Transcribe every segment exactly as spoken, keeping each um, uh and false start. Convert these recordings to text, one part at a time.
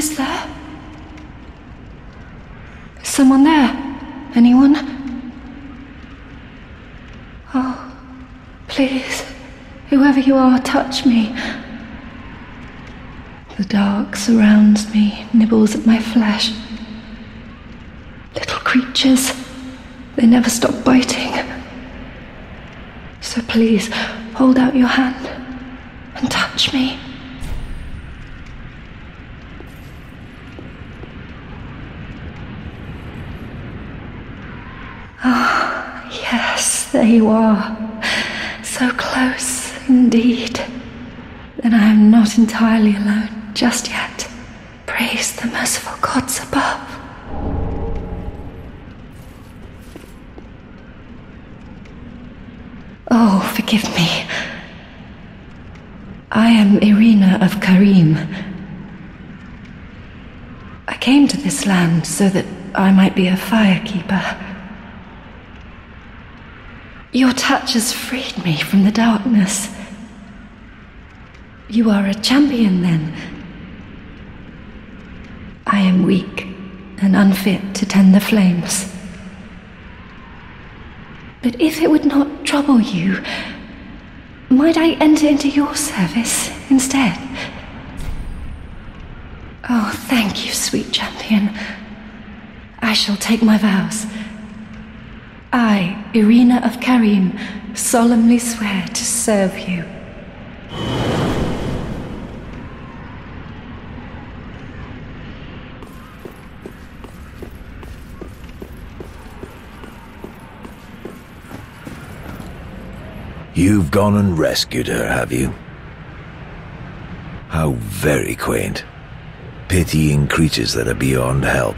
is there? Is someone there? Anyone? Oh, please, whoever you are, touch me. The dark surrounds me, nibbles at my flesh. Little creatures, they never stop biting. So please, hold out your hand and touch me. Ah, yes, there you are. So close, indeed. Then I am not entirely alone just yet. Praise the merciful gods above. Oh, forgive me. I am Irina of Carim. I came to this land so that I might be a firekeeper. Your touch has freed me from the darkness. You are a champion, then? I am weak and unfit to tend the flames. But if it would not trouble you, might I enter into your service instead? Oh, thank you, sweet champion. I shall take my vows. I, Irina of Carim, solemnly swear to serve you. You've gone and rescued her, have you? How very quaint. Pitying creatures that are beyond help.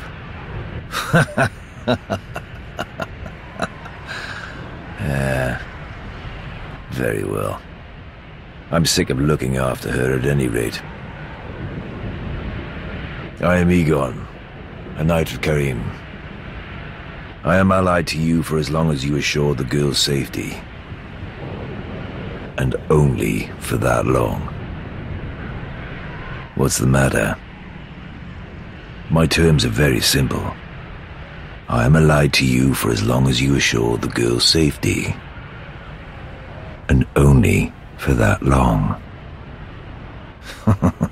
Yeah, very well. I'm sick of looking after her at any rate. I am Egon, a knight of Carim. I am allied to you for as long as you assure the girl's safety. And only for that long. What's the matter? My terms are very simple. I am allied to you for as long as you assure the girl's safety. And only for that long.